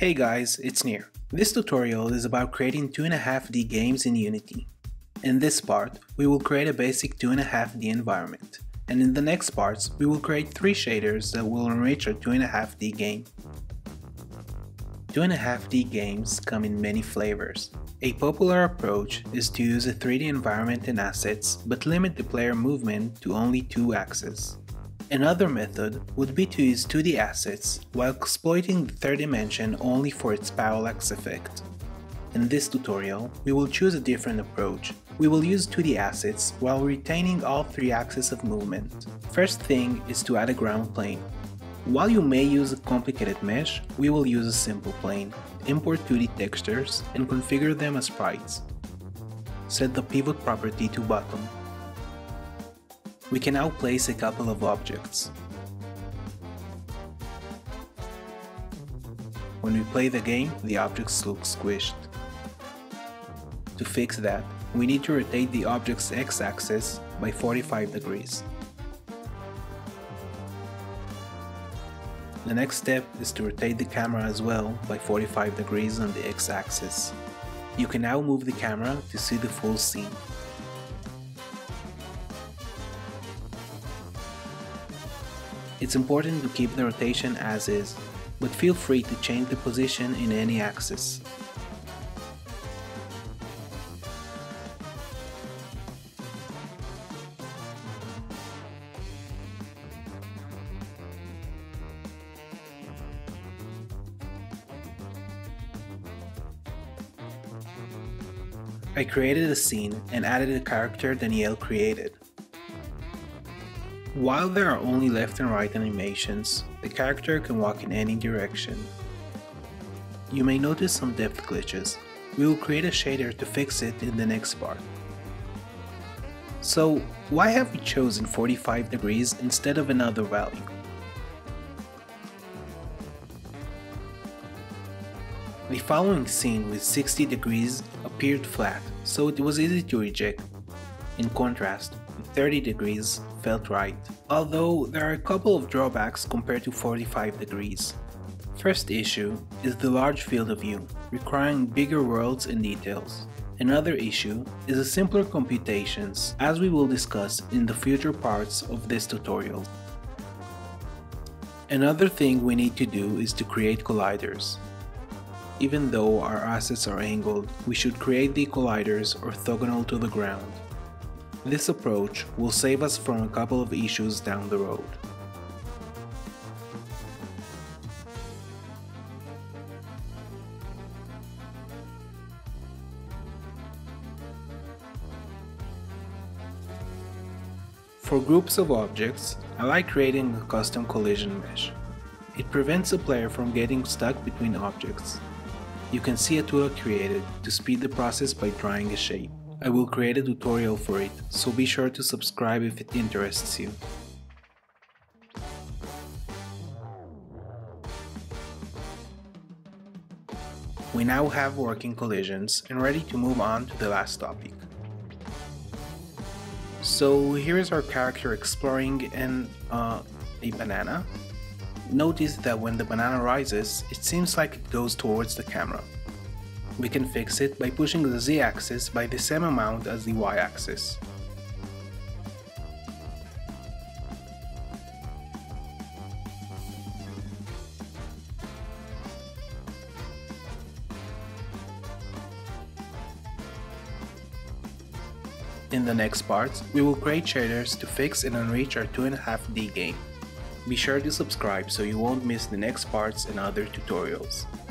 Hey guys, it's Nir. This tutorial is about creating 2.5D games in Unity. In this part, we will create a basic 2.5D environment, and in the next parts, we will create 3 shaders that will enrich our 2.5D game. 2.5D games come in many flavors. A popular approach is to use a 3D environment and assets, but limit the player movement to only 2 axes. Another method would be to use 2D assets while exploiting the third dimension only for its parallax effect. In this tutorial, we will choose a different approach. We will use 2D assets while retaining all 3 axes of movement. First thing is to add a ground plane. While you may use a complicated mesh, we will use a simple plane, import 2D textures, and configure them as sprites. Set the pivot property to bottom. We can now place a couple of objects. When we play the game, the objects look squished. To fix that, we need to rotate the object's x-axis by 45 degrees. The next step is to rotate the camera as well by 45 degrees on the x-axis. You can now move the camera to see the full scene. It's important to keep the rotation as is, but feel free to change the position in any axis. I created a scene and added a character Danielle created. While there are only left and right animations, the character can walk in any direction. You may notice some depth glitches. We will create a shader to fix it in the next part. So, why have we chosen 45 degrees instead of another value? The following scene with 60 degrees appeared flat, so it was easy to reject. In contrast, 30 degrees felt right, although there are a couple of drawbacks compared to 45 degrees. First issue is the large field of view, requiring bigger worlds and details. Another issue is the simpler computations, as we will discuss in the future parts of this tutorial. Another thing we need to do is to create colliders. Even though our assets are angled, we should create the colliders orthogonal to the ground. This approach will save us from a couple of issues down the road. For groups of objects, I like creating a custom collision mesh. It prevents the player from getting stuck between objects. You can see a tool I created to speed the process by drawing a shape. I will create a tutorial for it, so be sure to subscribe if it interests you. We now have working collisions and ready to move on to the last topic. So here is our character exploring a banana. Notice that when the banana rises, it seems like it goes towards the camera. We can fix it by pushing the z-axis by the same amount as the y-axis. In the next parts, we will create shaders to fix and enrich our 2.5D game. Be sure to subscribe so you won't miss the next parts and other tutorials.